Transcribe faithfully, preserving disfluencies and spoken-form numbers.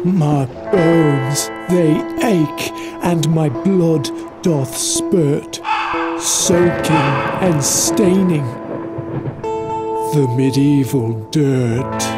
My bones, they ache, and my blood doth spurt, soaking and staining the medieval dirt.